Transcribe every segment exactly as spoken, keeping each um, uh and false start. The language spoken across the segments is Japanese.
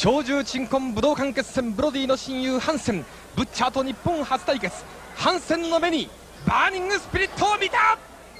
鳥獣鎮魂武道館決戦、ブロディの親友ハンセン、ブッチャーと日本初対決。ハンセンの目にバーニングスピリットを見た。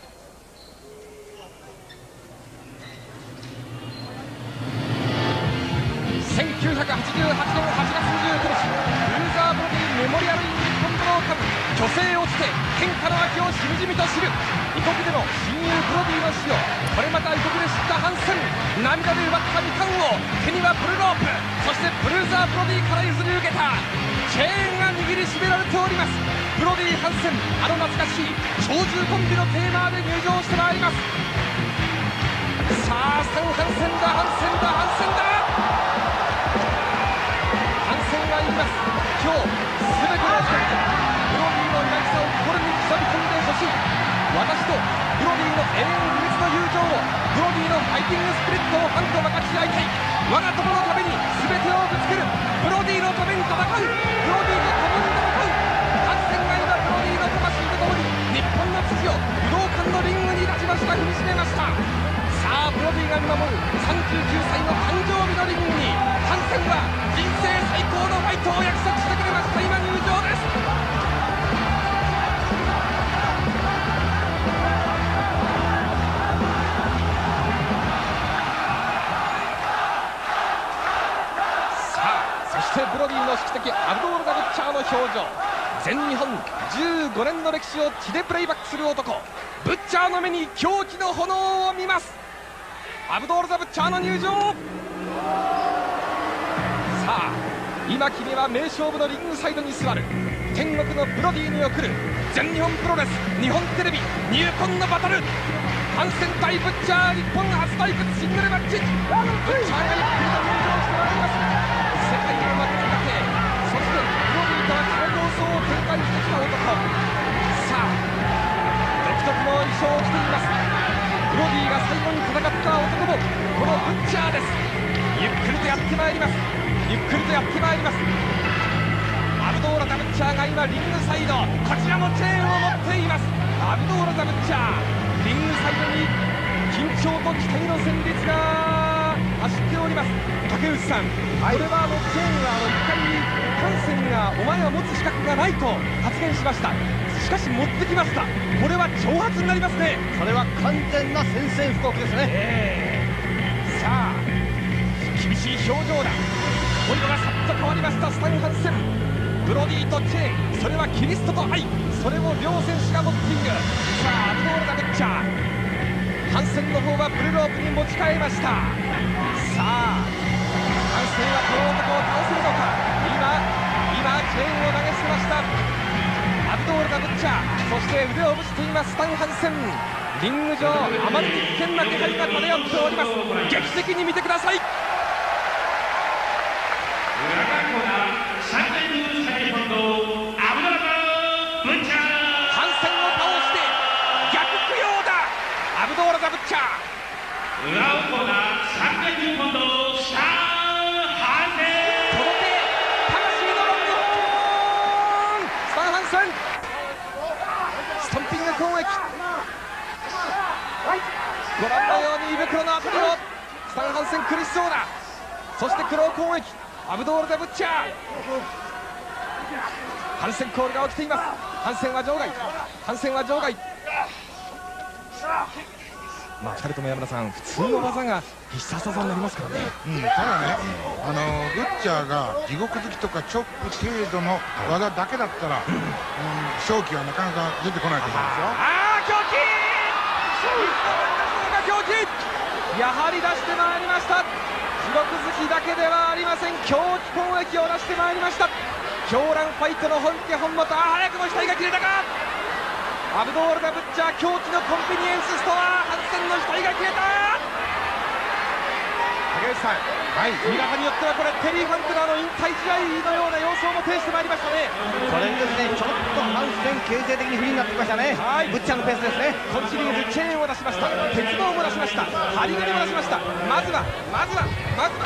せんきゅうひゃくはちじゅうはちねんはちがつにじゅうくにち、ルーザーブロディメモリアルイン日本武道館、虚勢を捨て天下の秋をしみじみと知る。異国での親友ブロディの死をこれまた異国で知ったハンセン、涙で奪った二冠王、手にはブルロープ、そしてブルーザーブロディから譲り受けたチェーンが握りしめられております。ブロディ・ハンセン、あの懐かしい鳥獣コンビのテーマで入場してまいります。さあサンハンセンだ、ハンセンだ、ハンセンだ。ハンセンは言います。今日すべての時点でブロディの渚を心に刻み込んでほしい。私とブロディの永遠秘密の友情を、ブロディのファイティングスピリットをファンと分かち合いたい。我が友のために全てをぶつける。ブロディのために戦う。ブロディと共に戦う。ハンセンが今ブロディの魂とともに日本の土を武道館のリングに立ちました、踏みしめました。さあブロディが見守るさんじゅうきゅうさいの誕生日のリングに、ハンセンは人生最高のファイトを約束してくれました。今入場です。そしてブロディの宿敵アブドール・ザ・ブッチャーの表情、全日本じゅうごねんの歴史を血でプレイバックする男、ブッチャーの目に狂気の炎を見ます。アブドール・ザ・ブッチャーの入場。さあ今君は名勝負のリングサイドに座る。天国のブロディに送る全日本プロレス日本テレビ入魂のバトル、ハンセン対ブッチャー、日本初対決シングルマッチ。ブッチャーがゆっくりと入場してまいります。世界の幕にかけ、そしてブロディとはこの闘争を展開してきた男。さあ独特の衣装を着ています。ブロディが最後に戦った男もこのブッチャーです。ゆっくりとやってまいります。ゆっくりとやってまいります。アブドーラ・ザ・ブッチャーが今リングサイド、こちらもチェーンを持っています。アブドーラ・ザ・ブッチャー、リングサイドに緊張と期待の旋律が走っております。竹内さん、はい、これはあのチェーンはあのいっかいハンセンがお前は持つ資格がないと発言しました。しかし持ってきました。これは挑発になりますね。 それは完全な宣戦布告ですね、 えー、さあ厳しい表情だ。お色がさっと変わりましたスタン・ハンセン。ブロディとチェーン、それはキリストと愛、それを両選手が持っている。さあアブドール・ザ・ブッチャー、ハンセンの方はブルロープに持ち替えました。さあハンセンはこの男を倒せるのか。今今チェーンを投げ捨てました。アブドール・ザ・ブッチャー、そして腕をぶしていますスタン・ハンセン。リング上あまりに危険な気配が漂っております。劇的に見てください。ハンセンを倒して逆供養だ。アブドール・ザ・ブッチャー、裏をコーナーさんびゃくにポンドシャンハンセン、届け魂のロングホーン。スタン・ハンセンストンピング攻撃、ご覧のように胃袋のあたりをスタン・ハンセン苦しそうだ。そしてクロー攻撃、アブドール・ザ・ブッチャー、ハンセンコールが起きています。ハンセンは場外、ハンセンは場外。まあふたりとも山田さん、普通の技が必殺技になりますからね。 うん、ただね、あのブッチャーが地獄突きとかチョップ程度の技だけだったら、うん、勝機はなかなか出てこないと思うんですよ。 ああ、狂気、狂気、やはり出してまいりました。地獄突きだけではありません、狂気攻撃を出してまいりました。狂乱ファイトの本家本元、あ早くも額が切れたか。アブドール・ザ・ブッチャー、狂気のコンビニエンスストア、ハンセンの額が切れた。竹内さん、はい、見方によってはこれテリー・ファンクナーの引退試合のような様相も呈してまいりましたね。 これですね、ちょっとハンセン形成的に不利になってきましたね。はい、ブッチャーのペースですね。 今シリーズチェーンを出しました、鉄棒も出しました、針金も出しました。まずはまずはまずは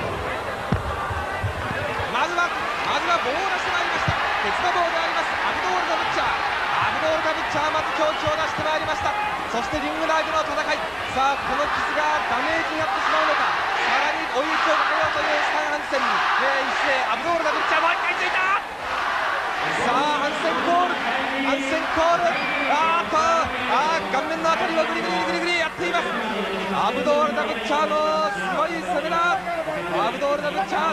まずはまずは棒を出してまいりました。鉄の棒でありますアブドール・ザ・ブッチャー、アブドール・ザ・ブッチャー、まず狂気を出してまいりました。そしてリング内での戦い、さあこの傷がダメージになってしまうのか、さらに追い打ちをかけようというスタン・ハンセセン、えー、一斉アブドールがブッチャーもう一回ついた。さあハンセンコール、ハンセンコール、あーっとあー顔面のあたりをグリグリグリグリやっています。アブドールダブッチャーのすごい攻めだ。アブドールダブッチャー、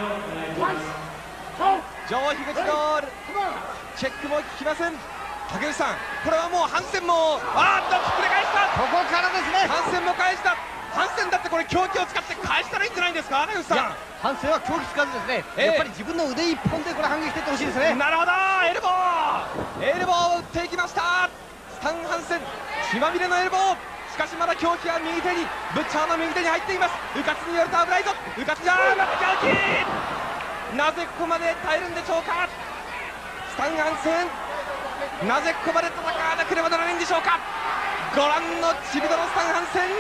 ジョー樋口のチェックも効きません。竹内さん、これはもうハンセンもあーっとひっくり返した。 ここからですね。 ハンセンも返した。ハンセンだってこれ狂気を使って返したらいいんじゃないんですか、竹内さん。 ハンセンは狂気使わずですね、 えー、 やっぱり自分の腕一本でこれ反撃していってほしいですね。 なるほど、エルボーエルボーを打っていきました。スタン・ハンセン、血まみれのエルボー。しかしまだ狂気は右手に、ブッチャーの右手に入っています。うかつによると危ないぞ。うかつじゃー、また狂気。なぜここまで耐えるんでしょうか、スタン・ハンセン。なぜここまで戦わなければならないんでしょうか。ご覧のちびどのスタン・ハンセン。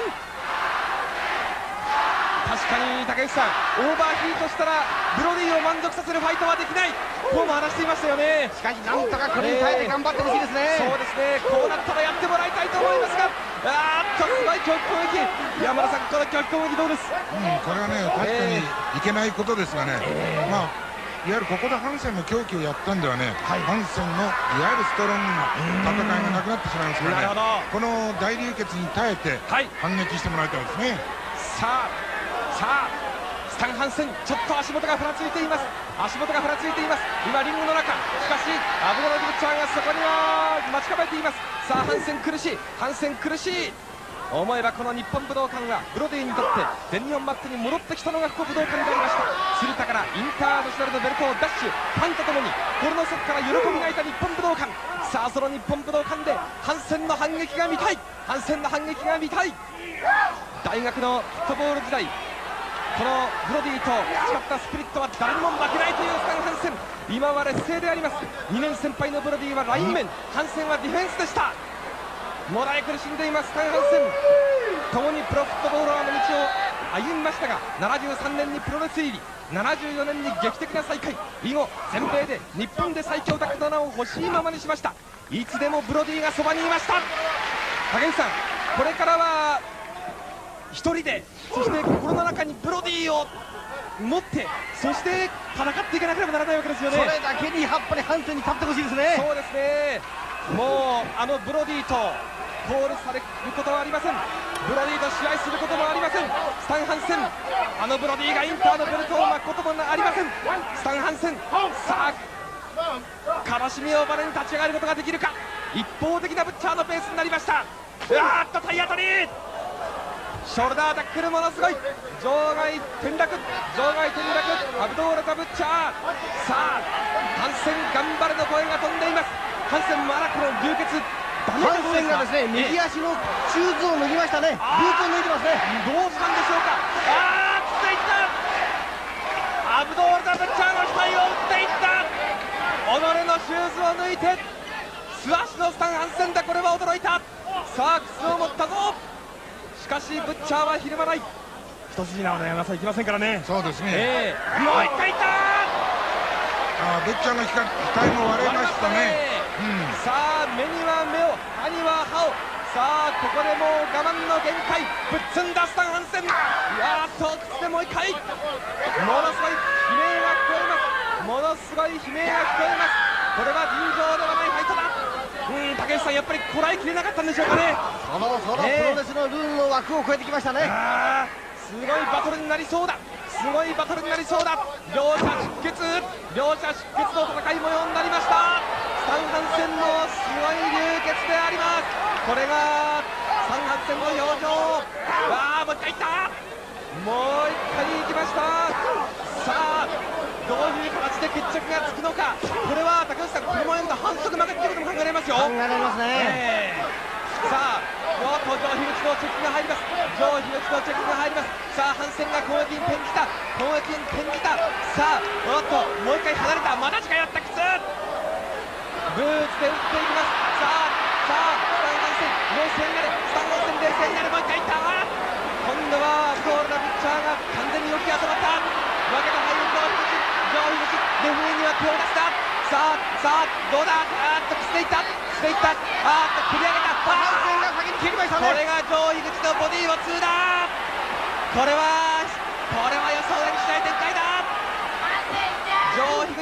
確かに竹内さん、オーバーヒートしたらブロディを満足させるファイトはできない、こうも話していましたよね。 しかしなんとかこれに耐えて頑張ってほしいですね。 そうですね、こうなったらやってもらいたいと思いますが、あーっとすごい強気攻撃。山田さん、この強気攻撃どうです？ うん、これはね確かにいけないことですがね、えー、まあいわゆるここでハンセンの狂気をやったんではね、はい、ハンセンのいわゆるストロングな戦いがなくなってしまいますからね、この大流血に耐えて反撃してもらいたいですね。 さあさあスタン・ハンセン、ちょっと足元がふらついています。足元がふらついています。今リングの中、しかしアブドラジブッチャーがそこには待ち構えています。さあハンセン苦しい、ハンセン苦しい。思えばこの日本武道館はブロディにとって全日本マットに戻ってきたのがここ武道館でありました。鶴田からインターナショナルのベルトをダッシュ、ファンとともに心の底から喜び泣いた日本武道館。さあその日本武道館でハンセンの反撃が見たい、ハンセンの反撃が見たい。大学のフットボール時代、このブロディと培ったスピリットは誰にも負けないというスタン・ハンセン。今は劣勢であります。にねん先輩のブロディはライン面、ハンセンはディフェンスでした。もらい苦しんでいますスタン・ハンセン。共にプロフットボーラーの道を歩みましたが、ななじゅうさんねんにプロレス入り、ななじゅうよねんに劇的な再会、以後全米で日本で最強タッグの名を欲しいままにしました。いつでもブロディがそばにいました。竹内さん、これからは一人で、そして心の中にブロディを持って、そして戦っていかなければならないわけですよね。 それだけにやっぱりハンセンに勝ってほしいですね。 そうですね、もうあのブロディとコールされることはありません。ブロディと試合することもありません。スタン・ハンセン、あのブロディがインターのベルトを巻くこともありません。スタン・ハンセン、さあ悲しみをバネに立ち上がることができるか。一方的なブッチャーのペースになりました。うわーっと体当たり、ショルダータックルものすごい、場外転落、場外転落、アブドーラタブッチャー。さあハンセン頑張れの声が飛んでいます。ハンセンまだこの流血ダメハンセンがですね、右足のシューズを脱ぎましたね。ブーツを脱いでますね。 どうしたんでしょうか。あー、ついったアブドーラタブッチャーの額を打っていった。己のシューズを脱いて素足のスタン・ハンセンだ。これは驚いた。さあ靴を持ったぞ。しかしブッチャーはひるまない。一筋縄の山さんいきませんからね。 そうですね、 えー、もう一回いった。 あブッチャーの額も割れましたね。うん、 さあ目には目を、歯には歯を。さあここでもう我慢の限界、ぶっつんだスタン・ハンセン。いやーっと靴でもう一回、ものすごい悲鳴が聞こえます。ものすごい悲鳴が聞こえます。これは尋常ではないファイトだ。うん、竹内さん、やっぱりこらえきれなかったんでしょうかね。 そのそのプロレスのルールの枠を超えてきましたね。 あー、すごいバトルになりそうだ。すごいバトルになりそうだ。両者出血、両者出血の戦い模様になりました。スタン・ハンセンのすごい流血であります。これがスタン・ハンセンの表情。あー、もう一回いった。もう一回いきました。さあどういう形で決着がつくのか。これは竹内さん、この前の反則負けってことも考えられますよ。 考えられますね、 えー、さあよっとジョー・ヒグチのチェックが入ります。ジョー・ヒグチのチェックが入ります。さあハンセンが攻撃に転じた、攻撃に転じた。さあおっともう一回離れた、まだ近寄ったきつ。ブーツで打っていきます。さあさあスタン・ハンセン冷静になれ、スタン・ハンセン冷静になれ、もう一回いった。今度はゴールドピッチャーが完全によき集まった。負けた俳優ジョー・ヒグチ、レフェリーには手を出した。さあさあどうだ。あーっとキスでいった、キスでいった。あーっと繰り上げた。 ハンセンが先に蹴りましたね。 これがジョー・ヒグチのボディーをツーだ。これはこれは予想だにしない展開だ。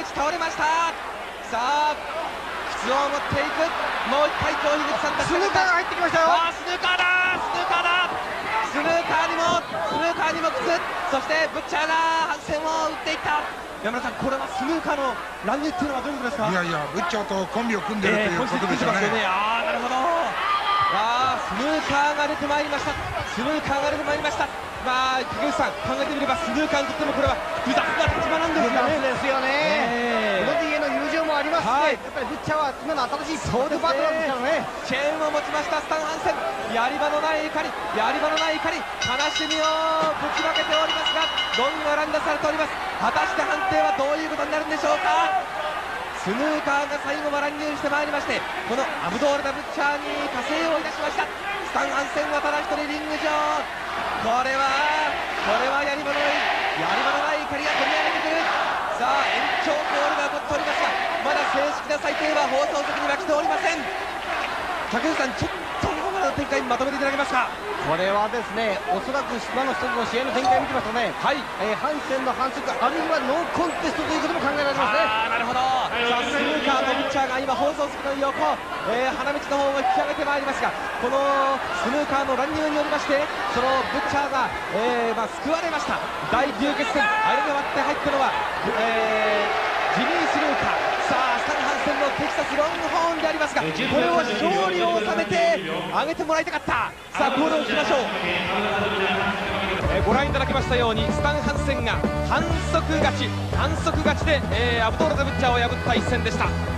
口倒れました。さあ靴を持っていく、もう一回今日樋口さんたちスヌーカーが入ってきましたよ。 あースヌーカーだスヌーカーだスヌーカーにもスヌーカーにも靴、そしてブッチャーが反戦を打っていった。山田さん、これはスヌーカーの乱入っていうのはどういうことですか？ いやいや、ブッチャーとコンビを組んでるということでしょうね。 えー、ああなるほど。あースヌーカーが出てまいりました。スヌーカーが出てまいりました。まあ菊内さん、考えてみればスヌーカーにとってもこれは複雑な立場なんですよね。 複雑ですよね。 えー、 ブロディへの友情もありますし、 はい、 やっぱりブッチャーは今の新しいソウルパートナーですからね。 チェーンを持ちましたスタン・ハンセン、やり場のない怒り、やり場のない怒り、悲しみをぶちまけておりますが、ドンが乱打されております。果たして判定はどういうことになるんでしょうか。スヌーカーが最後も乱入してまいりまして、このアブドーラダ・ブッチャーに加勢をいたしました。スタン・ハンセンはただ一人リング上、これはこれはやり場のないやり場のない怒りが込み上げてくる。さあ延長コールが起こっておりますが、まだ正式な裁定は放送席には来ておりません。竹内さん、ちょっとここまでの展開にまとめていただけますか。 これはですね、おそらく今の一つの試合の展開を見てますとね、 はい、 えー、ハンセンの反則、あるいはノーコンテストということも考えられますね。 あーなるほど。さあスヌーカーとブッチャーが今放送席の横、えー、花道の方を引き上げてまいりますが、このスヌーカーの乱入によりまして、そのブッチャーが、えーまあ、救われました。大流血戦、あれで割って入ったのは、えー、ジミー・スヌーカー。さあスタン・ハンセンのテキサスロングホーンでありますが、これを勝利を収めてあげてもらいたかった。さあコールを聞きましょう。えー、ご覧いただきましたようにスタン・ハンセンが反則勝ち反則勝ちで、えー、アブドーラ・ザ・ブッチャーを破った一戦でした。